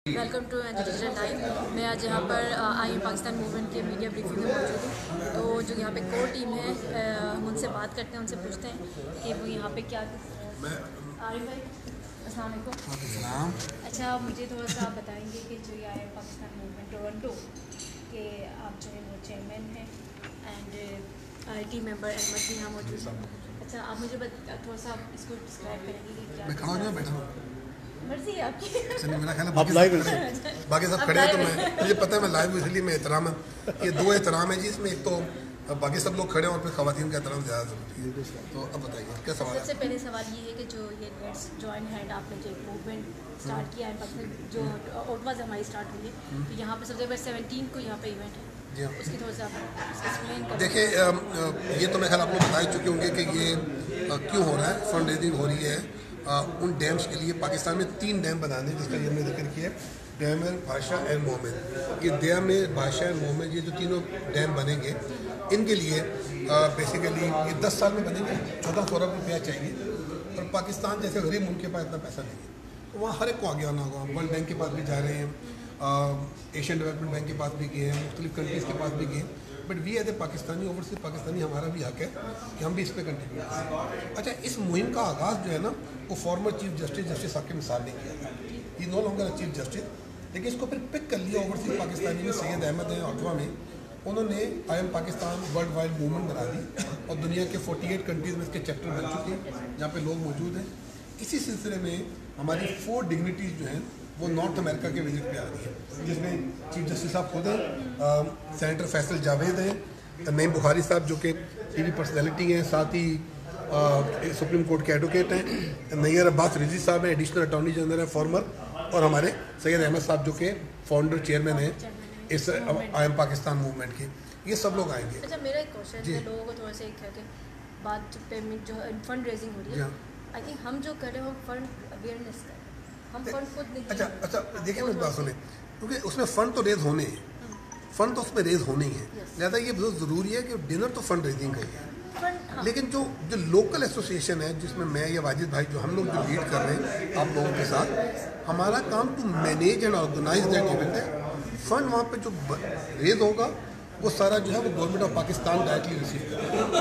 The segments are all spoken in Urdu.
Welcome to digital life. میں آج یہاں پر آئی ایم پاکستان موومنٹ کے میڈیا بریفنگ میں موجود ہوں. تو جو یہاں پہ کور ٹیم ہے ہم ان سے بات کرتے ہیں, ان سے پوچھتے ہیں کہ وہ یہاں پہ کیا. عارف بھائی السلام علیکم. اچھا, مجھے تھوڑا سا آپ بتائیں گے کہ جو یہ I M Pakistan movement Toronto کہ آپ جو ہے وہ چیئرمین ہیں and I T member Ahmed بھی یہاں موجود ہیں. اچھا, آپ مجھے تھوڑا سا اس کو ڈسکرائب کریں گے کہ کیا مرضی ہے آپ کی. میرا خیال ہے باقی سب کھڑے ہیں تو مجھے پتہ ہے میں لائیو ہوں, اس لیے میں احترام ہے. یہ دو احترام ہے جی اس میں. ایک تو باقی سب لوگ کھڑے ہیں اور پھر خواتین کا احترام زیادہ ضروری ہے. تو اب بتائیے کیا سوال ہے. سب سے پہلے سوال یہ ہے کہ جو یہ لیٹس جوائن ہینڈ آپ نے جو ایک موومنٹ اسٹارٹ کیا ہے جو اوٹوا سے ہماری اسٹارٹ ہوئی ہے, تو یہاں پہ سب سے پہلے 17 کو یہاں پہ ایونٹ ہے, اس کی تھوڑا سا ایکسپلین کریں. دیکھیں, یہ تو میں خیال آپ لوگ بتا ہی چکے ہوں گے کہ یہ کیوں ہو رہا ہے. فنڈ ریزنگ ہو رہی ہے ان ڈیمز کے لیے. پاکستان میں 3 ڈیم بنانے جس کا یہ ہم نے ذکر کیا ہے, ڈیم بھاشا اینڈ محمد. یہ ڈیم بھاشا اینڈ محمد, یہ جو تینوں ڈیم بنیں گے ان کے لیے بیسیکلی یہ 10 سال میں بنیں گے. 14 ارب روپیہ چاہیے, اور پاکستان جیسے غریب ملک کے پاس اتنا پیسہ نہیں ہے, تو وہاں ہر ایک کو آگے آنا ہوگا. ورلڈ بینک کے پاس بھی جا رہے ہیں, ایشین ڈیولپمنٹ بینک کے پاس بھی گئے ہیں, مختلف کنٹریز کے پاس بھی گئے ہیں. But we as a Pakistani, overseas Pakistani, ہمارا بھی حق ہے کہ ہم بھی اس پہ کنٹریبیوٹ کریں. اچھا, اس مہم کا آغاز جو ہے نا وہ former chief justice Saqib Nisar نے کیا تھا. یہ نو لانگر چیف جسٹس, لیکن اس کو پھر پک کر لیا اوورسیز پاکستانی میں. سید احمد ہیں اوٹوا میں, انہوں نے I M Pakistan world wide movement بنا دی اور دنیا کے 48 کنٹریز میں اس کے چیپٹر بن چکے ہیں جہاں پہ لوگ موجود ہیں. اسی سلسلے میں ہماری 4 ڈگنیٹیز جو ہیں وہ نارتھ امریکہ کے وزٹ پہ آ رہی ہے, جس میں چیف جسٹس صاحب خود ہیں, سینیٹر فیصل جاوید ہیں, نعیم بخاری صاحب جو کہ ٹی وی پرسنالٹی ہیں, ساتھ ہی سپریم کورٹ کے ایڈوکیٹ ہیں, نیئر عباس رضوی صاحب ہیں, ایڈیشنل اٹارنی جنرل ہیں فارمر, اور ہمارے سید احمد صاحب جو کہ فاؤنڈر چیئرمین ہیں اس آئی ایم پاکستان موومنٹ کے. یہ سب لوگ آئیں گے. اچھا, میرا ایک کوشچن ہے, لوگوں کو تھوڑا سا ایک ہے کہ بات پیمنٹ جو فنڈ ریزنگ ہو رہی ہے, آئی تھنک ہم جو کر رہے ہیں وہ فنڈ اویئرنیس کا ہے, ہم فنڈ خود نہیں. اچھا دیکھیں میری بات سنیں, کیونکہ اس میں فنڈ تو ریز ہونے ہیں, فنڈ تو اس میں ریز ہونے ہی ہیں. لہٰذا یہ بہت ضروری ہے کہ ڈنر تو فنڈ ریزنگ کا ہی ہے, لیکن جو لوکل ایسوسیشن ہے جس میں میں یا واجد بھائی جو ہم لوگ جو لیڈ کر رہے ہیں آپ لوگوں کے ساتھ, ہمارا کام to manage and organize that event ہے. فنڈ وہاں پہ جو ریز ہوگا وہ سارا جو ہے وہ government of Pakistan directly receive کرے گا.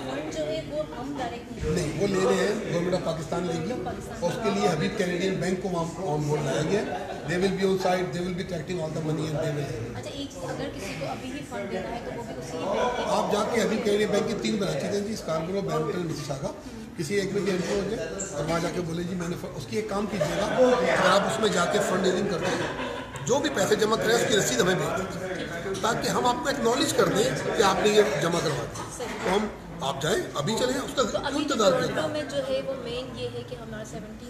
نہیں, وہ لے رہے ہیں, گورنمنٹ آف پاکستان لے گی, اور اس کے لیے حبیب کینیڈین بینک کو وہاں آن بورڈ لایا گیا. They will be on site, they will be tracking all the money and they will. اچھا, ایک چیز, اگر کسی کو ابھی ہی فنڈ دینا ہے تو وہ بھی اسی آپ جا کے حبیب کینیڈین بینک کی 3 برانچز ہیں جی, اسکاربرو, برمپٹن, مسیساگا. کسی ایک میں انٹر ہو جائے اور وہاں جا کے بولے جی میں نے اس کی ایک کام کیجیے گا, اگر آپ اس میں جا کے فنڈ ریزنگ کرتے ہیں, جو بھی پیسے جمع کریں اس کی رسید ہمیں بھیج دیں, تاکہ ہم آپ کو ایکنالج کر دیں کہ آپ نے یہ جمع کروا دیا. تو ہم آپ جائیں, ابھی چلیں, اس کا انتظار کریں. میں جو ہے وہ مین یہ ہے کہ ہمارا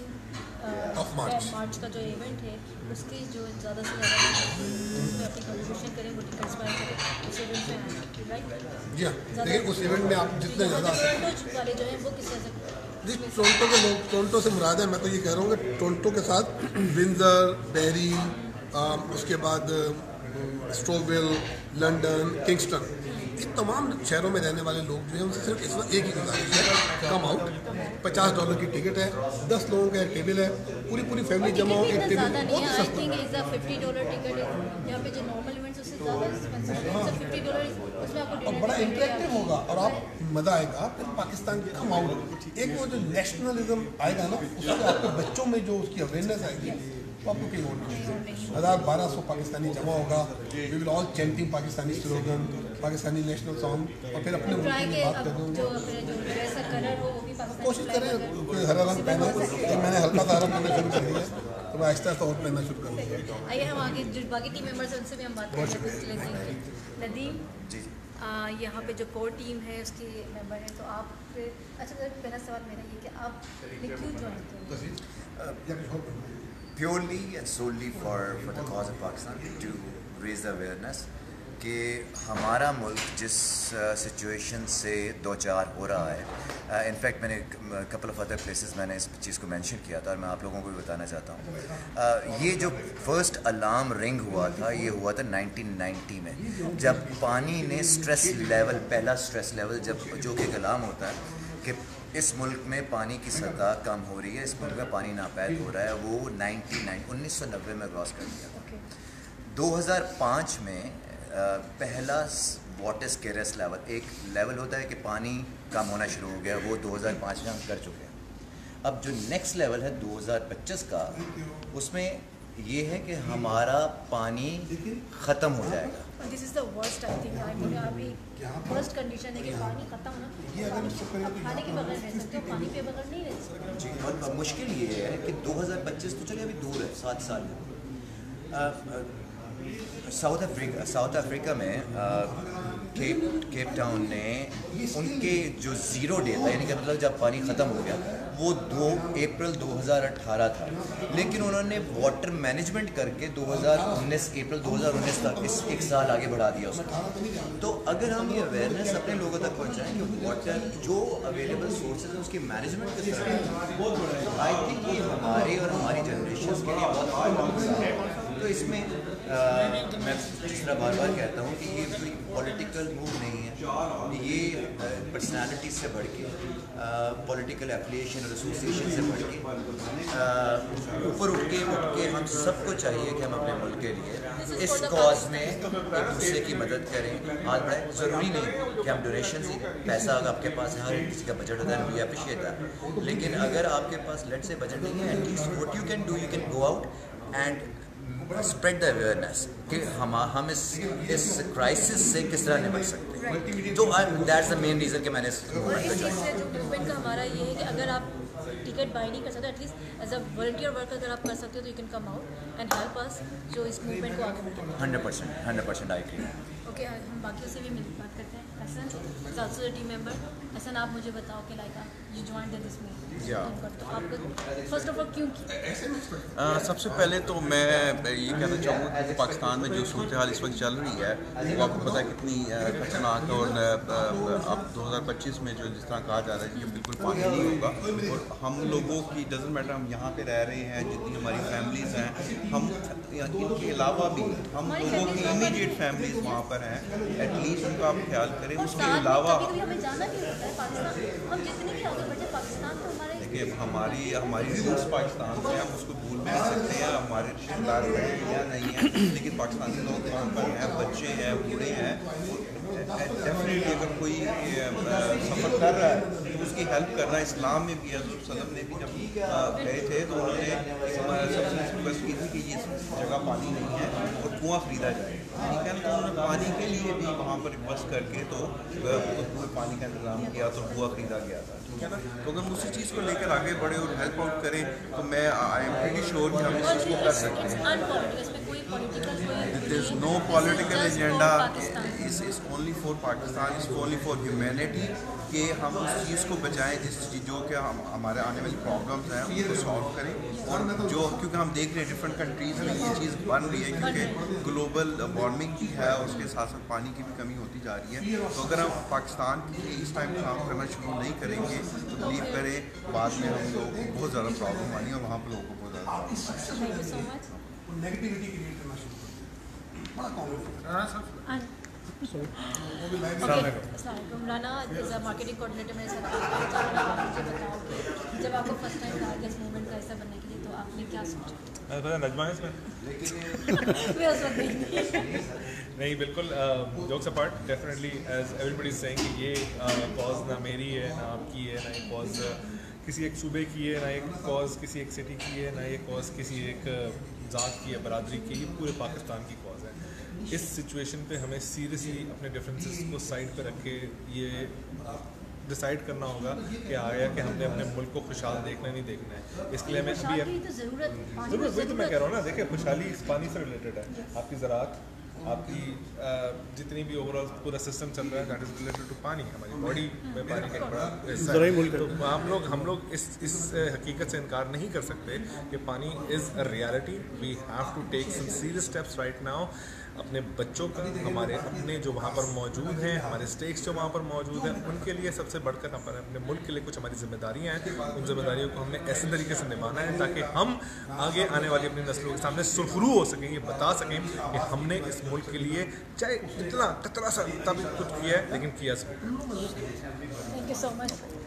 17 مارچ کا جو ایونٹ ہے اس کی جو زیادہ سے زیادہ اس میں اپنی کنٹریبیوشن کریں, وہ ٹکٹس بائی کریں, اس ایونٹ میں آئیں, رائٹ. جی ہاں, لیکن اس ایونٹ میں آپ جتنے زیادہ ٹورنٹو والے جو ہیں وہ کس طرح سے جی, ٹورنٹو کے لوگ, ٹورنٹو سے مراد ہے, میں تو یہ کہہ رہا ہوں کہ ٹورنٹو کے ساتھ ونزر, ڈیری, اس کے بعد اسٹروویل, لنڈن, کنگسٹن, ان تمام شہروں میں رہنے والے لوگ جو ہیں ان سے صرف اس وقت ایک ہی گزارش ہے, کم آؤٹ. $50 کی ٹکٹ ہے, 10 لوگوں کا ایک ٹیبل ہے, پوری فیملی جمع ہو, ایک ٹیبل بہت ہی سستا. $50 ٹکٹ ہے یہاں پہ, جو نارمل ایونٹس اس سے زیادہ ایکسپینسو ہے. $50 اس میں آپ کو اور بڑا انٹریکٹیو ہوگا اور آپ مزہ آئے گا. پھر پاکستان کی کم آؤٹ, ایک وہ جو نیشنلزم آئے گا نا, اس سے آپ کے بچوں میں جو اس کی اویئرنیس آئے گی, تو آپ کو کہیں اور نہیں. 1200 پاکستانی جمع ہوگا. We will all chanting Pakistani slogan, Pakistani national song, اور پھر اپنے ملک کی بات کرتے ہیں. کوشش کریں کوئی ہرا رنگ پہنا, میں نے ہلکا سا ہرا پہننا شروع کر دیا ہے, تو میں آہستہ آہستہ اور پہننا شروع کر دوں. آئیے ہم آگے جو باقی ٹیم ممبرس ہیں ان سے بھی ہم بات کریں گے. ندیم جی, یہاں پہ جو کور ٹیم ہے اس کی ممبر ہیں, تو آپ اچھا پہلا سوال میرا یہ کہ آپ نے کیوں جوائن کیا؟ Purely and solely for the cause of Pakistan, to raise the awareness کہ ہمارا ملک جس سچویشن سے دو چار ہو رہا ہے. انفیکٹ میں نے کپل آف ادر پلیسز میں نے اس چیز کو مینشن کیا تھا, اور میں آپ لوگوں کو بھی بتانا چاہتا ہوں. یہ جو فرسٹ الارم رنگ ہوا تھا, یہ ہوا تھا 1990 میں, جب پانی نے اسٹریس لیول, پہلا اسٹریس لیول جب جو کہ ایک الارم ہوتا ہے کہ اس ملک میں پانی کی سطح کم ہو رہی ہے, اس ملک میں پانی ناپید ہو رہا ہے, وہ 1990 میں کراس کر گیا. 2005 میں پہلا واٹر اسکیئرس لیول, ایک لیول ہوتا ہے کہ پانی کم ہونا شروع ہو گیا, وہ 2005 میں ہم کر چکے ہیں. اب جو نیکسٹ لیول ہے 2025 کا, اس میں یہ ہے کہ ہمارا پانی ختم ہو جائے گا. This is the worst I think. ابھی ورسٹ کنڈیشن ہے کہ پانی ختم ہونا, کھانے کے بغیر رہ سکتے ہو, پانی کے بغیر نہیں رہ سکتے. جی, اور مشکل یہ ہے کہ 2025 تو چلے ابھی دور ہے, 7 سال ہے. ساؤتھ افریقہ میں کیپ ٹاؤن نے ان کے جو زیرو ڈے تھا, یعنی کہ مطلب جب پانی ختم ہو گیا, وہ 2 اپریل 2018 تھا, لیکن انہوں نے واٹر مینجمنٹ کر کے 2019 اپریل 2019 تک اس 1 سال آگے بڑھا دیا اس کو. تو اگر ہم یہ اویئرنیس اپنے لوگوں تک پہنچائیں کہ واٹر جو اویلیبل سورسز ہیں اس کی مینجمنٹ کس طرح ہے, آئی تھنک یہ ہمارے اور ہماری جنریشنس کے لیے بہت فائدہ ہے. تو اس میں میں جس طرح بار بار کہتا ہوں کہ یہ کوئی پولیٹیکل موو نہیں ہے, یہ پرسنالٹی سے بڑھ کے, پولیٹیکل ایفیلیشن اور ایسوسیشن سے بڑھ کے اوپر اٹھ کے ہم سب کو چاہیے کہ ہم اپنے ملک کے لیے اس کاز میں ایک دوسرے کی مدد کریں, ہاتھ بڑھائیں. ضروری نہیں کہ ہم ڈونیشنز ہی, پیسہ اگر آپ کے پاس ہے, ہر کسی کا بجٹ ہوتا ہے, وی اپریشیٹ دیٹ, لیکن اگر آپ کے پاس لیٹ سے بجٹ نہیں ہے, at least what you can do, you can go out and spread the awareness کہ ہم اس کرائسس سے کس طرح نمٹ سکتے ہیں. تو دیٹس دا مین ریزن کہ میں نے اس موومنٹ کو چیز سے جو موومنٹ کا ہمارا یہ ہے کہ اگر آپ ٹکٹ بائی نہیں کر سکتے, at least as a volunteer work اگر آپ کر سکتے ہو تو you can come out and help اس جو اس موومنٹ کو آگے بڑھائیں. 100% آئی ایگری. اوکے, ہم باقیوں سے بھی مل بات کرتے ہیں. حسن از آلسو ٹیم ممبر. حسن, آپ مجھے بتاؤ کہ like you joined this movement, تو آپ کو فرسٹ آف آل کیوں کی؟ سب سے پہلے تو میں یہ کہنا چاہوں گا کہ پاکستان میں جو صورتحال اس وقت چل رہی ہے وہ آپ کو پتہ ہے کتنی خطرناک ہے, اور اب 2025 میں جو جس طرح کہا جا رہا ہے کہ بالکل پانی نہیں ہوگا, اور ہم لوگوں کی ڈزنٹ میٹر ہم یہاں پہ رہ رہے ہیں, جتنی ہماری فیملیز ہیں, ہم ان کے علاوہ بھی ہم لوگوں کی امیڈیٹ فیملیز وہاں پر ہیں, ایٹ لیسٹ ان کا آپ خیال کریں. اس کے علاوہ دیکھیے ہماری روٹس پاکستان سے, ہم اس کو بھول بھی نہیں سکتے ہیں, ہمارے رشتے دار ہیں یا نہیں ہیں, لیکن پاکستانی لوگ وہاں پر ہیں, بچے ہیں, بوڑھے ہیں. ڈیفینیٹلی اگر کوئی سفر کر رہا ہے تو اس کی ہیلپ کرنا اسلام میں بھی ہے. حضرت صلی اللہ علیہ وسلم نے بھی جب گئے تھے تو انہوں نے سب سے ریکویسٹ کی تھی کہ یہ جگہ پانی نہیں ہے اور کنواں خریدا جائے, ٹھیک ہے. تو انہوں نے پانی کے لیے بھی وہاں پر ریکویسٹ کر کے تو پانی کا انتظام کیا تو کنواں خریدا گیا تھا, ٹھیک ہے نا. تو اگر ہم اسی چیز کو لے کر آگے بڑھے اور ہیلپ آؤٹ کریں تو میں آئی ایم پریٹی شیور کہ ہم اس چیز کو کر سکتے ہیں. There is no political agenda. It's only for Pakistan. It's only for humanity. کہ ہم اس چیز کو بچائیں جو کہ ہمارے آنے والی پرابلمس ہیں ان کو سالو کریں, اور جو کیونکہ ہم دیکھ رہے ہیں ڈفرینٹ کنٹریز میں یہ چیز بن رہی ہے کیونکہ گلوبل وارمنگ بھی ہے اور اس کے ساتھ ساتھ پانی کی بھی کمی ہوتی جا رہی ہے. تو اگر ہم پاکستان کے لیے اس ٹائم کام کرنا شروع نہیں کریں گے تو بلیو کریں بعد میں ہم لوگوں کو بہت زیادہ پرابلم آنی ہے, اور وہاں پہ لوگوں کو بہت زیادہ نیگیٹیوٹی کریٹ کرنا شروع کریں. بڑا کامن السلام علیکم. Rana as a marketing coordinator میرے ساتھ مجھے بتاؤ کہ جب آپ کو فرسٹ ٹائم کہا گیا اس موومنٹ کا حصہ بننے کے لیے تو آپ نے کیا سوچا؟ نجمہ ہے اس میں نہیں, بالکل jokes apart, definitely as everybody is seeing کہ یہ کاز نہ میری ہے نہ آپ کی ہے, نہ یہ کاز کسی ایک صوبے کی ہے, نہ ایک کاز کسی ایک سٹی کی ہے, نہ یہ کاز کسی ایک ذات کی ہے, برادری کی, یہ پورے پاکستان کی کاز ہے. اس سچویشن پہ ہمیں سیریسلی اپنے ڈفرینسز کو سائڈ پہ رکھ کے یہ ڈیسائیڈ کرنا ہوگا کہ آیا کہ ہم نے اپنے ملک کو خوشحال دیکھنا نہیں دیکھنا ہے. اس کے لیے ہمیں ضرورت, وہی تو میں کہہ رہا ہوں نا, دیکھیں خوشحالی اس پانی سے ریلیٹڈ ہے. آپ کی زراعت, آپ کی جتنی بھی اوور آل پورا سسٹم چل رہا ہے دیٹ از ریلیٹڈ ٹو پانی. ہماری باڈی میں پانی کا ایک بڑا حصہ ہے. تو ہم لوگ اس حقیقت سے انکار نہیں کر سکتے کہ پانی is a reality. We have to take some serious steps right now. اپنے بچوں کا, ہمارے اپنے جو وہاں پر موجود ہیں, ہمارے اسٹیکس جو وہاں پر موجود ہیں, ان کے لیے سب سے بڑھ کر اپنے ملک کے لیے کچھ ہماری ذمہ داریاں ہیں. ان ذمہ داریوں کو ہم نے ایسے طریقے سے نبھانا ہے تاکہ ہم آگے آنے والی اپنی نسلوں کے سامنے سرخرو ہو سکیں, یہ بتا سکیں کہ ہم نے اس ملک کے لیے چاہے اتنا قطرہ سا تب کچھ کیا ہے لیکن کیا سکیں. Thank you so much.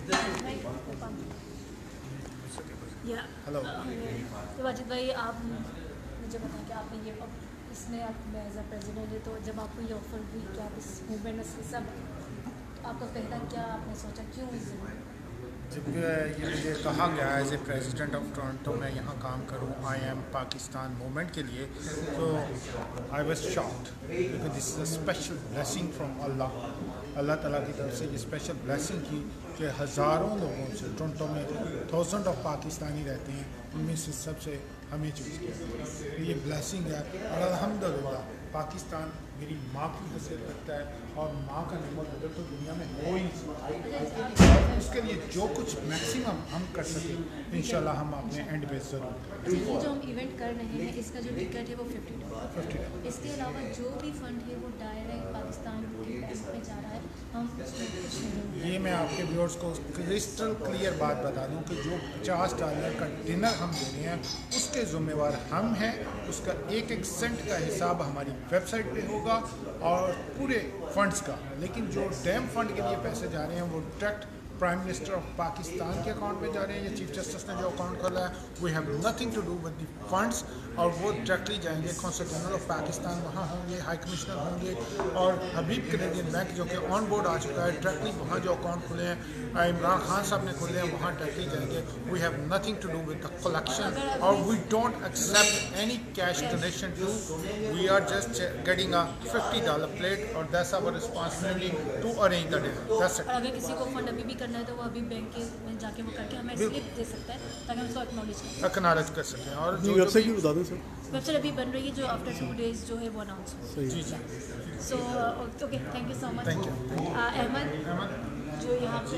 Hello तो वाजिद भाई, आप मुझे बताएं कि आपने ये अब इसमें आप एज अ प्रेसिडेंट है, तो जब आपको ये ऑफर हुई कि आप इस मूवमेंट में सब आपका पहला क्या आपने सोचा, क्यों जब ये मुझे कहा गया as a president of Toronto मैं यहाँ काम करूँ आई एम पाकिस्तान मूवमेंट के लिए, तो I was shocked because this is a special blessing from Allah ताला की तरफ से ये स्पेशल ब्लेसिंग की कि हज़ारों लोगों से टोरंटो में 1000 ऑफ पाकिस्तानी रहते हैं, उनमें से सबसे हमें चूज़ किया। तो ये ब्लेसिंग है और अल्हम्दुलिल्लाह पाकिस्तान मेरी माँ की हैसियत रखता है और माँ का नंबर अगर तो दुनिया में हो ही नहीं सकता। उसके लिए जो कुछ मैक्सिमम हम कर सकें इंशाल्लाह हम अपने एंड पे ज़रूर। ये जो हम इवेंट कर रहे हैं इसका जो टिकट है वो $50, इसके अलावा जो भी फंड है वो डायरेक्ट पाकिस्तान के बैंक में जा रहा है। हम उसमें कुछ नहीं, ये मैं आपके व्यूअर्स को क्रिस्टल क्लियर बात बता दूं कि जो $50 का डिनर हम दे रहे हैं उसके ज़िम्मेवार हम हैं, उसका एक सेंट का हिसाब हमारी वेबसाइट पे होगा और पूरे फंड्स का। लेकिन जो डैम फंड के लिए पैसे जा रहे हैं वो direct prime minister of Pakistan के अकाउंट में जा रहे हैं या चीफ जस्टिस ने जो अकाउंट खोला है we have nothing to do with the funds, और वो डायरेक्टली जाएंगे कौंसल जनरल ऑफ पाकिस्तान, वहाँ होंगे हाई कमिश्नर होंगे और हबीब कैनेडियन बैंक जो कि ऑन बोर्ड आ चुका है डायरेक्टली वहाँ जो अकाउंट खुले हैं इमरान खान साहब ने खोले हैं वहाँ डायरेक्टली जाएंगे। We have nothing to do with the collection और we don't accept any cash donation too, we are just getting a $50 plate और that's our responsibility to arrange the dinner, that's it. और अगर किसी को फंड अभी भी करना है तो वो अभी बैंक के में जाके वो करके हमें स्लिप दे सकता है ताकि हम उसको एक्नॉलेज करें, एक्नॉलेज कर सकें। और जो वेबसाइट भी बता दें सर। वेबसाइट अभी बन रही है जो आफ्टर 2 days जो है वो अनाउंस हो। जी जी so okay, thank you so much. Thank you. Ahmed जो यहाँ पे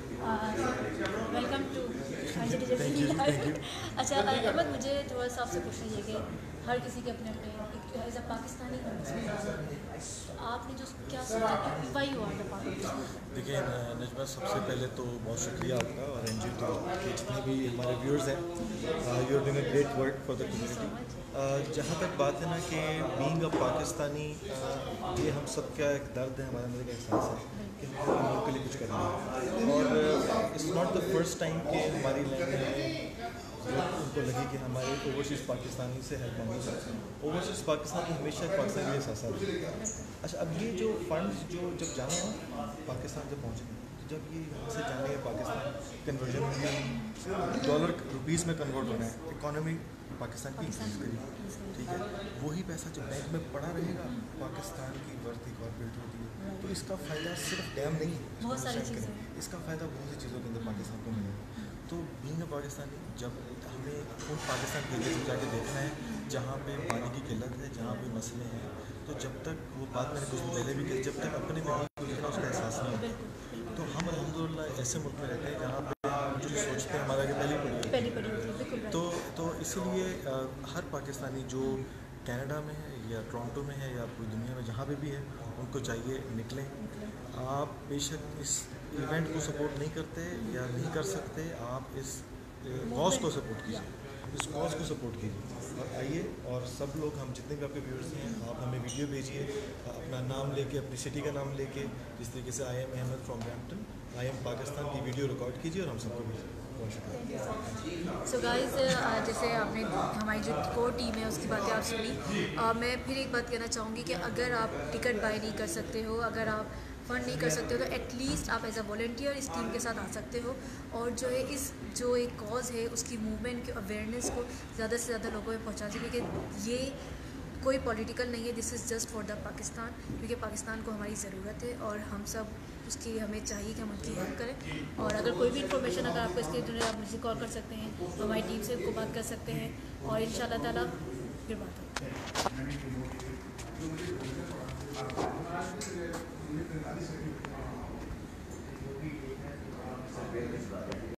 वेलकम टू अच्छा अहमद, मुझे थोड़ा सा आपसे पूछना ये कि हर किसी के अपने अपने एज अ पाकिस्तानी आपने जो क्या सोचा कि why you are the Pakistan? देखिए नजमा, सबसे पहले तो बहुत शुक्रिया आपका और एन के जितने भी हमारे व्यूअर्स हैं, you are doing a great work for the community. जहाँ तक बात है ना कि बीइंग अ पाकिस्तानी, ये हम सब का एक दर्द है, हमारे अंदर का एहसास है कि हमको मुल्क के लिए कुछ करना है और it's not the first time कि हमारी लैंग्वेज उनको लगे कि हमारे ओवरसीज़ पाकिस्तानी से हेल्प मांगी जाए। ओवरसीज़ पाकिस्तानी हमेशा पाकिस्तान के एहसास है। अच्छा, अब ये जो फंड्स जो जब जाना है पाकिस्तान जब पहुँचेंगे, तो जब ये यहाँ से जाने पाकिस्तान कन्वर्जन होगी डॉलर रुपीज़ में कन्वर्ट होना है, इकॉनमी पाकिस्तान की इंक्रीज करेगी, ठीक है। वही पैसा जब बैंक में पड़ा रहेगा, पाकिस्तान की वर्थ एक और बिल्ड होती है, तो इसका फ़ायदा सिर्फ डैम नहीं है, बहुत सारी चीज़ें, इसका फ़ायदा बहुत सी चीज़ों के अंदर पाकिस्तान को मिलेगा। तो बीइंग अ पाकिस्तानी, जब हमें उन पाकिस्तान के एरिया में जाके देखना है जहाँ पे पानी की किल्लत है, जहाँ पे मसले हैं, तो जब तक वो बात मैंने कुछ दिन पहले भी की, जब तक अपने में को लिखना उसका एहसास नहीं होता। तो हम अल्हम्दुलिल्लाह ऐसे मुल्क में रहते हैं जहाँ पे हम जो सोचते हैं हमारा आगे पहली पड़ी होती है। तो इसीलिए हर पाकिस्तानी जो कनाडा में है या टोरंटो में है या पूरी दुनिया में जहाँ पे भी है, उनको चाहिए निकलें। आप बेशक इस इवेंट को सपोर्ट नहीं करते या नहीं कर सकते, आप इस कॉज को सपोर्ट कीजिए, इस कॉज को सपोर्ट कीजिए और आइए। और सब लोग, हम जितने भी आपके व्यूअर्स हैं, आप हमें वीडियो भेजिए अपना नाम लेके, अपनी सिटी का नाम लेके, जिस तरीके से I am Ahmad from Brampton, I am Pakistan की वीडियो रिकॉर्ड कीजिए और हम सबको भेजिए। सो गाइस, जैसे आपने हमारी जो कोर टीम है उसकी बातें आप सुनी, मैं फिर एक बात कहना चाहूँगी कि अगर आप टिकट बाय नहीं कर सकते हो, अगर आप फंड नहीं कर सकते हो, तो एटलीस्ट आप एज अ वॉलंटियर इस टीम के साथ आ सकते हो और जो है इस जो एक कॉज है उसकी मूवमेंट की अवेयरनेस को ज़्यादा से ज़्यादा लोगों में पहुँचा सके कि ये कोई पॉलिटिकल नहीं है, this is just for the Pakistan, क्योंकि पाकिस्तान को हमारी ज़रूरत है और हम सब उसकी हमें चाहिए कि हम उनकी हेल्प करें। और अगर कोई भी इन्फॉर्मेशन अगर आपको इसके लिए आप मुझे कॉल कर सकते हैं, हमारी टीम से उनको बात कर सकते हैं और इंशाल्लाह ताला फिर बात होगी।